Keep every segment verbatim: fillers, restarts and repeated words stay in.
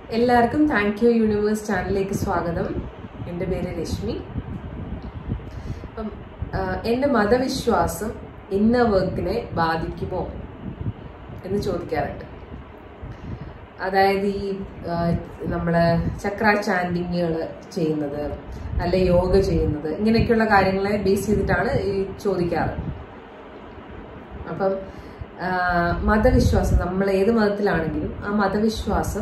എല്ലാവർക്കും thank you universe ചാനലിലേക്ക് സ്വാഗതം. എൻ്റെ പേര് രശ്മി. അപ്പം എൻ്റെ മതവിശ്വാസം ഇന്നർ വർക്കിനെ ബാധിക്കുമോ എന്ന് ചോദിക്കാറുണ്ട്. അതായത് ഈ നമ്മള് ചക്ര ചാൻഡിങ്ങുകൾ ചെയ്യുന്നത് അല്ലെ യോഗ ചെയ്യുന്നത് ഇങ്ങനെയൊക്കെയുള്ള കാര്യങ്ങളെ ബേസ് ചെയ്തിട്ടാണ് ഈ ചോദിക്കാറ്. അപ്പം മതവിശ്വാസം നമ്മൾ ഏത് മതത്തിലാണെങ്കിലും ആ മതവിശ്വാസം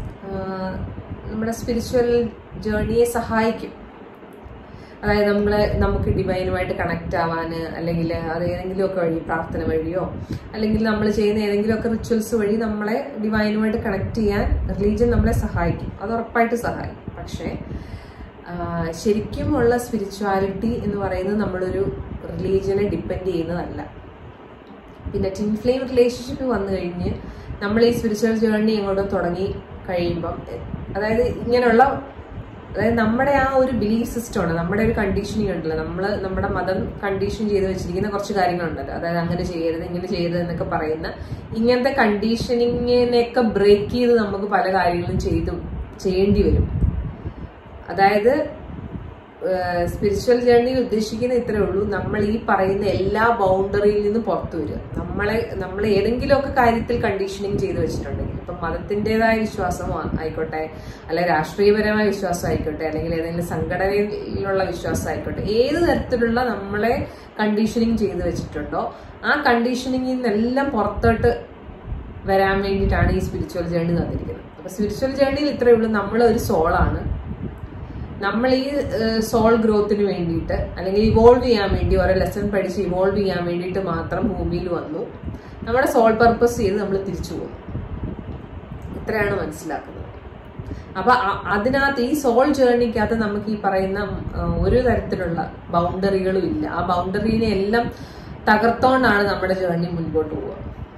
നമ്മുടെ സ്പിരിച്വൽ ജേർണിയെ സഹായിക്കും. അതായത് നമ്മളെ നമുക്ക് ഡിവൈനുമായിട്ട് കണക്ട് ആവാന്, അല്ലെങ്കിൽ അത് ഏതെങ്കിലുമൊക്കെ വഴി പ്രാർത്ഥന വഴിയോ അല്ലെങ്കിൽ നമ്മൾ ചെയ്യുന്ന ഏതെങ്കിലുമൊക്കെ റിച്വൽസ് വഴി നമ്മളെ ഡിവൈനുമായിട്ട് കണക്ട് ചെയ്യാൻ റിലീജിയൻ നമ്മളെ സഹായിക്കും. അത് ഉറപ്പായിട്ട് സഹായിക്കും. പക്ഷേ ശരിക്കുമുള്ള സ്പിരിച്വാലിറ്റി എന്ന് പറയുന്നത് നമ്മളൊരു റിലീജിയനെ ഡിപ്പെൻഡ് ചെയ്യുന്നതല്ല. പിന്നെ ട്വിൻഫ്ലെയിം റിലേഷൻഷിപ്പ് വന്നു കഴിഞ്ഞ് നമ്മൾ ഈ സ്പിരിച്വൽ ജേർണി അങ്ങോട്ട് തുടങ്ങി കഴിയുമ്പം, അതായത് ഇങ്ങനെയുള്ള അതായത് നമ്മുടെ ആ ഒരു ബിലീഫ് സിസ്റ്റമാണ്, നമ്മുടെ ഒരു കണ്ടീഷനിങ് ഉണ്ടല്ലോ, നമ്മൾ നമ്മുടെ മതം കണ്ടീഷൻ ചെയ്ത് വെച്ചിരിക്കുന്ന കുറച്ച് കാര്യങ്ങളുണ്ടല്ലോ. അതായത് അങ്ങനെ ചെയ്യരുത്, ഇങ്ങനെ ചെയ്യരുത് എന്നൊക്കെ പറയുന്ന ഇങ്ങനത്തെ കണ്ടീഷനിങ്ങിനെയൊക്കെ ബ്രേക്ക് ചെയ്ത് നമുക്ക് പല കാര്യങ്ങളും ചെയ്തു ചെയ്യേണ്ടി വരും. അതായത് സ്പിരിച്വൽ ജേർണിയിൽ ഉദ്ദേശിക്കുന്ന ഇത്രേ ഉള്ളൂ, നമ്മൾ ഈ പറയുന്ന എല്ലാ ബൗണ്ടറിയിൽ നിന്നും പുറത്തു വരിക. നമ്മളെ നമ്മൾ ഏതെങ്കിലുമൊക്കെ കാര്യത്തിൽ കണ്ടീഷനിങ് ചെയ്ത് വെച്ചിട്ടുണ്ടെങ്കിൽ, ഇപ്പം മതത്തിൻ്റെതായ വിശ്വാസം ആയിക്കോട്ടെ, അല്ലെ രാഷ്ട്രീയപരമായ വിശ്വാസം ആയിക്കോട്ടെ, അല്ലെങ്കിൽ ഏതെങ്കിലും സംഘടനയിലുള്ള വിശ്വാസം ആയിക്കോട്ടെ, ഏത് തരത്തിലുള്ള നമ്മളെ കണ്ടീഷനിങ് ചെയ്ത് വെച്ചിട്ടുണ്ടോ ആ കണ്ടീഷനിങ്ങിൽ നിന്നെല്ലാം പുറത്തോട്ട് വരാൻ വേണ്ടിയിട്ടാണ് ഈ സ്പിരിച്വൽ ജേർണി തന്നിരിക്കുന്നത്. അപ്പൊ സ്പിരിച്വൽ ജേർണിയിൽ ഇത്രയേ ഉള്ളൂ, നമ്മൾ ഒരു സോളാണ്. നമ്മൾ ഈ സോൾ ഗ്രോത്തിന് വേണ്ടിയിട്ട് അല്ലെങ്കിൽ ഇവോൾവ് ചെയ്യാൻ വേണ്ടി ഓരോ ലെസൺ പഠിച്ച് ഇവോൾവ് ചെയ്യാൻ വേണ്ടിയിട്ട് മാത്രം ഭൂമിയിൽ വന്നു. നമ്മുടെ സോൾ പർപ്പസ് ചെയ്ത് നമ്മൾ തിരിച്ചു പോകും. ഇത്രയാണ് മനസ്സിലാക്കുന്നത്. അപ്പൊ അതിനകത്ത് ഈ സോൾ ജേർണിക്കകത്ത് നമുക്ക് ഈ പറയുന്ന ഒരു തരത്തിലുള്ള ബൗണ്ടറികളും ഇല്ല. ആ ബൗണ്ടറിനെ എല്ലാം തകർത്തോണ്ടാണ് നമ്മുടെ ജേർണി മുൻപോട്ട് പോവുക.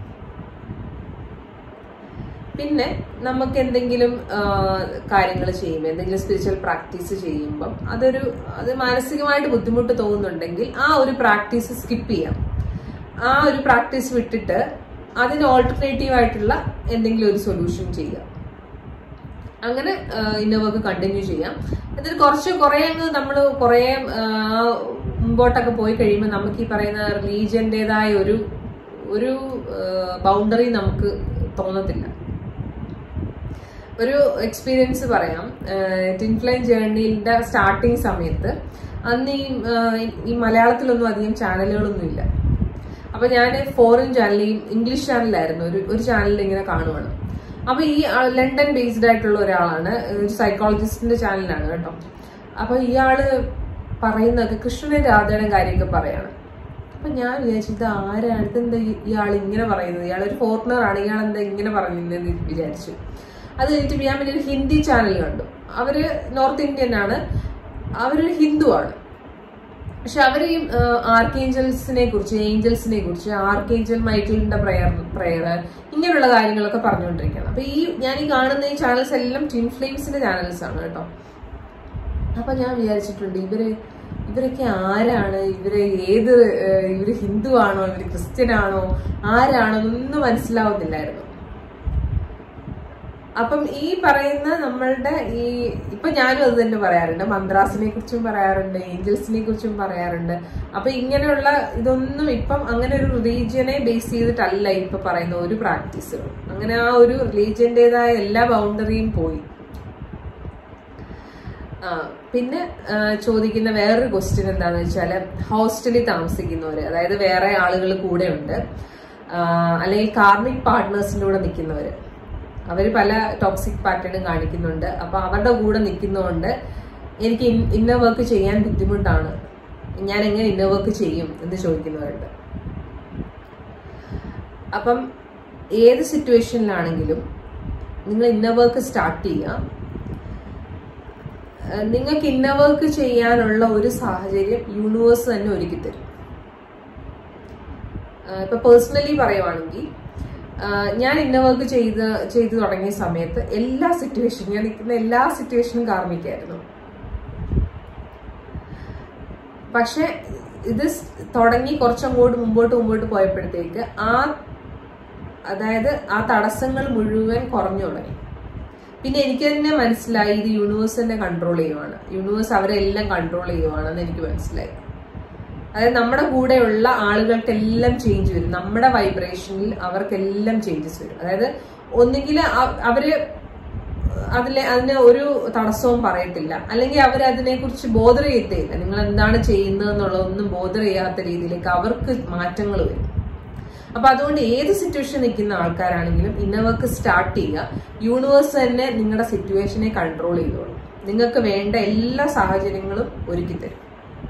പിന്നെ നമുക്ക് എന്തെങ്കിലും കാര്യങ്ങൾ ചെയ്യുമ്പോൾ, എന്തെങ്കിലും സ്പിരിച്വൽ പ്രാക്ടീസ് ചെയ്യുമ്പം അതൊരു അത് മാനസികമായിട്ട് ബുദ്ധിമുട്ട് തോന്നുന്നുണ്ടെങ്കിൽ ആ ഒരു പ്രാക്ടീസ് സ്കിപ്പ് ചെയ്യാം. ആ ഒരു പ്രാക്ടീസ് വിട്ടിട്ട് അതിന് ഓൾട്ടർനേറ്റീവ് ആയിട്ടുള്ള എന്തെങ്കിലും ഒരു സൊല്യൂഷൻ ചെയ്യാം. അങ്ങനെ ഇന്നർ വർക്ക് കണ്ടിന്യൂ ചെയ്യാം. എന്നിട്ട് കുറച്ച് കുറേ അങ്ങ് നമ്മൾ കുറേ മുമ്പോട്ടൊക്കെ പോയി കഴിയുമ്പോൾ നമുക്ക് ഈ പറയുന്ന റിലീജിയന്റേതായ ഒരു ഒരു ബൗണ്ടറി നമുക്ക് തോന്നത്തില്ല. ഒരു എക്സ്പീരിയൻസ് പറയാം. ട്വിൻഫ്ലെയിം ജേർണിയുടെ സ്റ്റാർട്ടിങ് സമയത്ത് അന്ന് ഈ ഈ മലയാളത്തിലൊന്നും അധികം ചാനലുകളൊന്നും ഇല്ല. അപ്പൊ ഞാൻ ഫോറിൻ ചാനൽ, ഇംഗ്ലീഷ് ചാനലായിരുന്നു, ഒരു ഒരു ചാനലിൽ ഇങ്ങനെ കാണുവാണ്. അപ്പൊ ഈ ലണ്ടൻ ബേസ്ഡ് ആയിട്ടുള്ള ഒരാളാണ്, ഒരു സൈക്കോളജിസ്റ്റിന്റെ ചാനലാണ് കേട്ടോ. അപ്പൊ ഇയാള് പറയുന്നതൊക്കെ കൃഷ്ണനെ രാധയുടെ കാര്യമൊക്കെ പറയാണ്. അപ്പൊ ഞാൻ വിചാരിച്ചു, ഇത് ആരാണ്, ഇതെന്താ ഇയാൾ ഇങ്ങനെ പറയുന്നത്, ഇയാളൊരു ഫോറിനർ ആണ്, ഇയാൾ എന്താ ഇങ്ങനെ പറയുന്നതെന്ന് വിചാരിച്ചു. അത് കഴിഞ്ഞിട്ട് ഞാൻ പിന്നെ ഒരു ഹിന്ദി ചാനൽ കണ്ടു. അവര് നോർത്ത് ഇന്ത്യൻ ആണ്, അവരൊരു ഹിന്ദു ആണ്. പക്ഷെ അവർ ഈ ആർക്കേഞ്ചൽസിനെ കുറിച്ച്, ഏഞ്ചൽസിനെ കുറിച്ച്, ആർക്കേഞ്ചൽ മൈക്കിളിന്റെ പ്രയർ പ്രയർ ഇങ്ങനെയുള്ള കാര്യങ്ങളൊക്കെ പറഞ്ഞുകൊണ്ടിരിക്കുകയാണ്. അപ്പൊ ഈ ഞാൻ ഈ കാണുന്ന ഈ ചാനൽസ് എല്ലാം ട്വിൻഫ്ലെയിംസിന്റെ ചാനൽസ് ആണ് കേട്ടോ. അപ്പൊ ഞാൻ വിചാരിച്ചിട്ടുണ്ട്, ഇവര് ഇവരൊക്കെ ആരാണ്, ഇവര് ഏത്, ഇവര് ഹിന്ദു ആണോ, ഇവര് ക്രിസ്ത്യൻ ആണോ, ആരാണോ ഒന്നും മനസ്സിലാവുന്നില്ലായിരുന്നു. അപ്പം ഈ പറയുന്ന നമ്മളുടെ ഈ ഇപ്പൊ ഞാനും അത് തന്നെ പറയാറുണ്ട്, മന്ത്രാസിനെ കുറിച്ചും പറയാറുണ്ട്, ഏഞ്ചൽസിനെ കുറിച്ചും പറയാറുണ്ട്. അപ്പൊ ഇങ്ങനെയുള്ള ഇതൊന്നും ഇപ്പം അങ്ങനെ ഒരു റിലീജിയനെ ബേസ് ചെയ്തിട്ടല്ല ഇപ്പൊ പറയുന്ന ഒരു പ്രാക്ടീസുകളും. അങ്ങനെ ആ ഒരു റിലീജിയന്റേതായ എല്ലാ ബൗണ്ടറിയും പോയി. ആ പിന്നെ ചോദിക്കുന്ന വേറൊരു ക്വസ്റ്റ്യൻ എന്താന്ന് വെച്ചാല്, ഹോസ്റ്റലിൽ താമസിക്കുന്നവര്, അതായത് വേറെ ആളുകൾ കൂടെ ഉണ്ട്, അല്ലെങ്കിൽ കാർമിക് പാർട്ട്നേഴ്സിന്റെ കൂടെ നിൽക്കുന്നവര്, അവര് പല ടോക്സിക് പാറ്റേണും കാണിക്കുന്നുണ്ട്. അപ്പൊ അവരുടെ കൂടെ നിൽക്കുന്നതുകൊണ്ട് എനിക്ക് ഇന്നർ വർക്ക് ചെയ്യാൻ ബുദ്ധിമുട്ടാണ്, ഞാൻ എങ്ങനെ ഇന്നർ വർക്ക് ചെയ്യും എന്ന് ചോദിക്കുന്നവരുണ്ട്. അപ്പം ഏത് സിറ്റുവേഷനിലാണെങ്കിലും നിങ്ങൾ ഇന്നർ വർക്ക് സ്റ്റാർട്ട് ചെയ്യുക. നിങ്ങൾക്ക് ഇന്നർ വർക്ക് ചെയ്യാനുള്ള ഒരു സാഹചര്യം യൂണിവേഴ്സ് തന്നെ ഒരുക്കി തരും. ഇപ്പൊ പേഴ്സണലി പറയുവാണെങ്കിൽ, ഞാൻ ഇന്നർ വർക്ക് ചെയ്ത് ചെയ്തു തുടങ്ങിയ സമയത്ത് എല്ലാ സിറ്റുവേഷനും, ഞാൻ നിൽക്കുന്ന എല്ലാ സിറ്റുവേഷനും കാർമിക്കായിരുന്നു. പക്ഷെ ഇത് തുടങ്ങി കുറച്ചങ്ങോട്ട് മുമ്പോട്ട് മുമ്പോട്ട് പോയപ്പോഴത്തേക്ക് ആ അതായത് ആ തടസ്സങ്ങൾ മുഴുവൻ കുറഞ്ഞു തുടങ്ങി. പിന്നെ എനിക്ക് തന്നെ മനസ്സിലായി ഇത് യൂണിവേഴ്സ് തന്നെ കൺട്രോൾ ചെയ്യുവാണ്, യൂണിവേഴ്സ് അവരെല്ലാം കൺട്രോൾ ചെയ്യുവാണെന്ന് എനിക്ക് മനസ്സിലായി. അതായത് നമ്മുടെ കൂടെയുള്ള ആളുകൾക്കെല്ലാം ചേഞ്ച് വരും, നമ്മുടെ വൈബ്രേഷനിൽ അവർക്കെല്ലാം ചേഞ്ചസ് വരും. അതായത് ഒന്നുകിൽ അവര് അതിലെ അതിന് ഒരു തടസ്സവും പറയത്തില്ല, അല്ലെങ്കിൽ അവർ അതിനെ കുറിച്ച് ബോധർ ചെയ്യത്തേയില്ല. നിങ്ങൾ എന്താണ് ചെയ്യുന്നത് എന്നുള്ളതൊന്നും ബോധർ ചെയ്യാത്ത രീതിയിലേക്ക് അവർക്ക് മാറ്റങ്ങൾ വരും. അപ്പൊ അതുകൊണ്ട് ഏത് സിറ്റുവേഷൻ നിൽക്കുന്ന ആൾക്കാരാണെങ്കിലും ഇന്നവർക്ക് സ്റ്റാർട്ട് ചെയ്യുക, യൂണിവേഴ്സ് തന്നെ നിങ്ങളുടെ സിറ്റുവേഷനെ കൺട്രോൾ ചെയ്തോളും, നിങ്ങൾക്ക് വേണ്ട എല്ലാ സാഹചര്യങ്ങളും ഒരുക്കി തരും.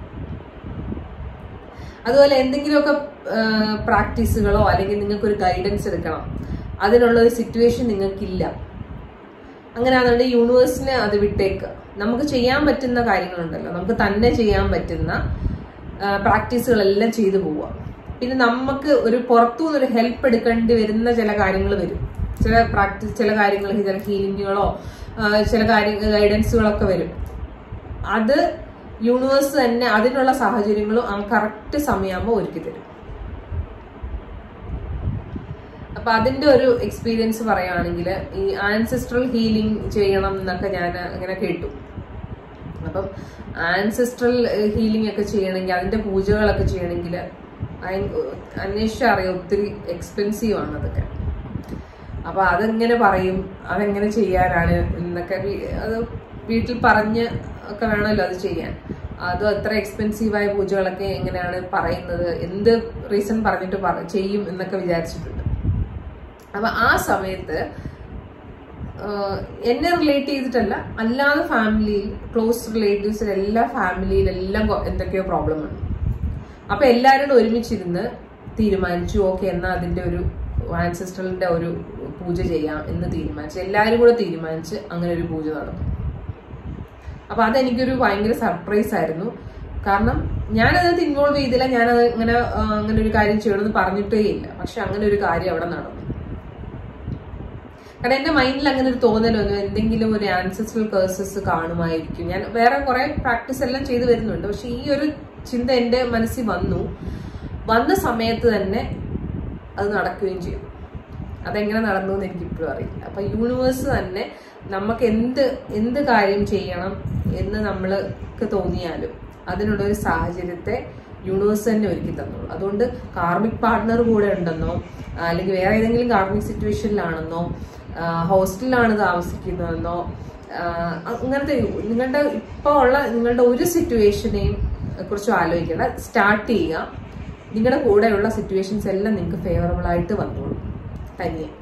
അതുപോലെ എന്തെങ്കിലുമൊക്കെ പ്രാക്ടീസുകളോ അല്ലെങ്കിൽ നിങ്ങൾക്ക് ഒരു ഗൈഡൻസ് എടുക്കണം, അതിനുള്ള ഒരു സിറ്റുവേഷൻ നിങ്ങൾക്കില്ല, അങ്ങനെയാണെന്നുണ്ടെങ്കിൽ യൂണിവേഴ്സിനെ അത് വിട്ടേക്കുക. നമുക്ക് ചെയ്യാൻ പറ്റുന്ന കാര്യങ്ങളുണ്ടല്ലോ, നമുക്ക് തന്നെ ചെയ്യാൻ പറ്റുന്ന പ്രാക്ടീസുകളെല്ലാം ചെയ്തു പോവുക. പിന്നെ നമുക്ക് ഒരു പുറത്തുനിന്നൊരു ഹെൽപ്പ് എടുക്കേണ്ടി വരുന്ന ചില കാര്യങ്ങൾ വരും, ചില പ്രാക്ടീസ് ചില കാര്യങ്ങൾ ചില ഹീലിങ്ങുകളോ ചില കാര്യ ഗൈഡൻസുകളൊക്കെ വരും. അത് യൂണിവേഴ്സ് തന്നെ അതിനുള്ള സാഹചര്യങ്ങളും ആ കറക്റ്റ് സമയമാകുമ്പോൾ ഒരുക്കി തരും. അപ്പൊ അതിന്റെ ഒരു എക്സ്പീരിയൻസ് പറയുകയാണെങ്കിൽ ഈ ആൻസെസ്ട്രൽ ഹീലിംഗ് ചെയ്യണം എന്നൊക്കെ ഞാൻ ഇങ്ങനെ കേട്ടു. അപ്പം ആൻസെസ്ട്രൽ ഹീലിംഗ് ഒക്കെ ചെയ്യണമെങ്കിൽ അതിന്റെ പൂജകളൊക്കെ ചെയ്യണമെങ്കിൽ അന്വേഷിച്ചറിയാം, ഒത്തിരി എക്സ്പെൻസീവ് ആണ് അതൊക്കെ. അപ്പൊ അതെങ്ങനെ പറയും, അതെങ്ങനെ ചെയ്യാനാണ് എന്നൊക്കെ അത് വീട്ടിൽ പറഞ്ഞ് ഒക്കെ വേണമല്ലോ അത് ചെയ്യാൻ. അത് അത്ര എക്സ്പെൻസീവായ പൂജകളൊക്കെ എങ്ങനെയാണ് പറയുന്നത്, എന്ത് റീസൺ പറഞ്ഞിട്ട് ചെയ്യും എന്നൊക്കെ വിചാരിച്ചിട്ടുണ്ട്. അപ്പൊ ആ സമയത്ത് എന്നെ റിലേറ്റ് ചെയ്തിട്ടല്ല, അല്ലാതെ ഫാമിലിയിൽ ക്ലോസ് റിലേറ്റീവ്സിൽ എല്ലാ ഫാമിലിയിലെല്ലാം എന്തൊക്കെയോ പ്രോബ്ലം ഉണ്ട്. അപ്പൊ എല്ലാവരോടും ഒരുമിച്ചിരുന്ന് തീരുമാനിച്ചു, ഓക്കെ എന്നാ അതിന്റെ ഒരു ആൻസെസ്ട്രലിന്റെ ഒരു പൂജ ചെയ്യാം എന്ന് തീരുമാനിച്ചു. എല്ലാവരും കൂടെ തീരുമാനിച്ച് അങ്ങനെ ഒരു പൂജ നടന്നു. അപ്പൊ അതെനിക്കൊരു ഭയങ്കര സർപ്രൈസ് ആയിരുന്നു. കാരണം ഞാനതിനകത്ത് ഇൻവോൾവ് ചെയ്തില്ല, ഞാനത് ഇങ്ങനെ അങ്ങനെ ഒരു കാര്യം ചെയ്യണമെന്ന് പറഞ്ഞിട്ടേ ഇല്ല. പക്ഷെ അങ്ങനെ ഒരു കാര്യം അവിടെ നടന്നു. കാരണം എന്റെ മൈൻഡിൽ അങ്ങനെ ഒരു തോന്നലൊന്നും, എന്തെങ്കിലും ഒരു ആൻസെസ്ട്രൽ കേഴ്സസ് കാണുമായിരിക്കും. ഞാൻ വേറെ കുറെ പ്രാക്ടീസ് എല്ലാം ചെയ്തു വരുന്നുണ്ട്, പക്ഷെ ഈ ഒരു ചിന്ത എന്റെ മനസ്സിൽ വന്നു. വന്ന സമയത്ത് തന്നെ അത് നടക്കുകയും ചെയ്തു. അതെങ്ങനെ നടന്നു എന്ന് എനിക്കിപ്പോഴും അറിയില്ല. അപ്പൊ യൂണിവേഴ്സ് തന്നെ നമുക്ക് എന്ത് എന്ത് കാര്യം ചെയ്യണം എന്ന് നമ്മൾക്ക് തോന്നിയാലും അതിനുള്ള ഒരു സാഹചര്യത്തെ യൂണിവേഴ്സ് തന്നെ ഒരുക്കി തന്നോളൂ. അതുകൊണ്ട് കാർമിക് പാർട്ട്ണർ കൂടെ ഉണ്ടെന്നോ അല്ലെങ്കിൽ വേറെ ഏതെങ്കിലും കാർമിക് സിറ്റുവേഷനിലാണെന്നോ ഹോസ്റ്റലിലാണ് താമസിക്കുന്നതെന്നോ അങ്ങനത്തെ നിങ്ങളുടെ ഇപ്പോൾ ഉള്ള നിങ്ങളുടെ ഒരു സിറ്റുവേഷനെയും കുറിച്ച് ആലോചിക്കേണ്ട. സ്റ്റാർട്ട് ചെയ്യുക, നിങ്ങളുടെ കൂടെയുള്ള സിറ്റുവേഷൻസ് എല്ലാം നിങ്ങൾക്ക് ഫേവറബിൾ ആയിട്ട് വന്നോളൂ തനിയെ.